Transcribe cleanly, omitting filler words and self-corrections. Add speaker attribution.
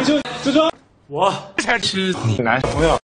Speaker 1: 自称我才是你男朋友。